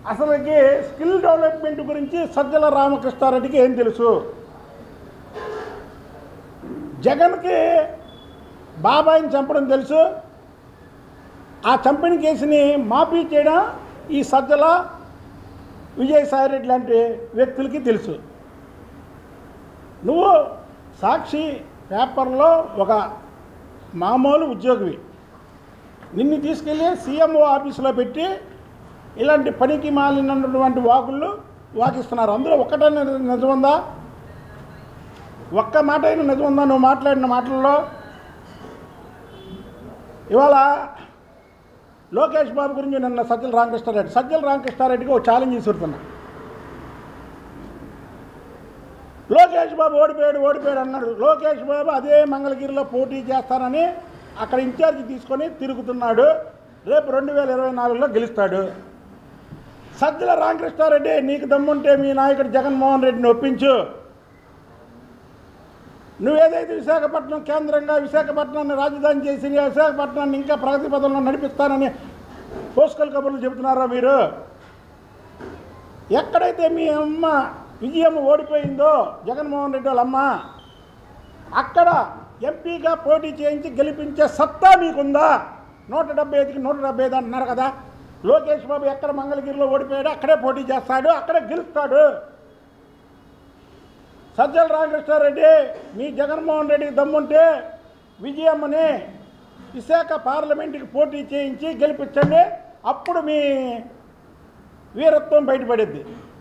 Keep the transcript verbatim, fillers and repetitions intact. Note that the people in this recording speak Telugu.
అసలుకి స్కిల్ డెవలప్మెంట్ గురించి సజ్జల రామకృష్ణారెడ్డికి ఏం తెలుసు? జగన్కి బాబాయిని చంపడం తెలుసు. ఆ చంపిన కేసుని మాఫీ చేయడం ఈ సజ్జల విజయసాయిరెడ్డి లాంటి వ్యక్తులకి తెలుసు. నువ్వు సాక్షి పేపర్లో ఒక మామూలు ఉద్యోగివి, నిన్ను తీసుకెళ్ళి సీఎంఓ ఆఫీసులో పెట్టి ఇలాంటి పనికి మాలినటువంటి వాకుళ్ళు వాకిస్తున్నారు. అందులో ఒక్కటైనా నిజముందా? ఒక్క మాట అయినా నిజముందా నువ్వు మాట్లాడిన మాటల్లో? ఇవాళ లోకేష్ బాబు గురించి నిన్న సజ్జల రామకృష్ణారెడ్డి సజ్జల రామకృష్ణారెడ్డికి ఒక ఛాలెంజ్ విసురుతున్నా. లోకేష్ బాబు ఓడిపోయాడు ఓడిపోయాడు అన్నాడు. లోకేష్ బాబు అదే మంగళగిరిలో పోటీ చేస్తానని అక్కడ ఇన్ఛార్జి తీసుకొని తిరుగుతున్నాడు. రేపు రెండు వేల ఇరవై నాలుగులో గెలుస్తాడు. సజ్జల రామకృష్ణారెడ్డి, నీకు దమ్ముంటే మీ నాయకుడు జగన్మోహన్ రెడ్డిని ఒప్పించు. నువ్వేదైతే విశాఖపట్నం కేంద్రంగా విశాఖపట్నాన్ని రాజధాని చేసి విశాఖపట్నాన్ని ఇంకా ప్రగతి పదంలో నడిపిస్తానని పోస్కల్ కబుర్లు చెబుతున్నారో మీరు, ఎక్కడైతే మీ అమ్మ విజయం ఓడిపోయిందో జగన్మోహన్ రెడ్డి వాళ్ళ అమ్మ, అక్కడ ఎంపీగా పోటీ చేయించి గెలిపించే సత్తా మీకుందా? నూట డెబ్బై ఐదుకి నూట డెబ్బై ఐదు అంటున్నారు కదా. లోకేష్ బాబు ఎక్కడ మంగళగిరిలో ఓడిపోయాడు అక్కడే పోటీ చేస్తాడు, అక్కడే గెలుస్తాడు. సజ్జల రామకృష్ణారెడ్డి, మీ జగన్మోహన్ రెడ్డికి దమ్ముంటే విజయమ్మని విశాఖ పార్లమెంటుకి పోటీ చేయించి గెలిపించండి. అప్పుడు మీ వీరత్వం బయటపడింది.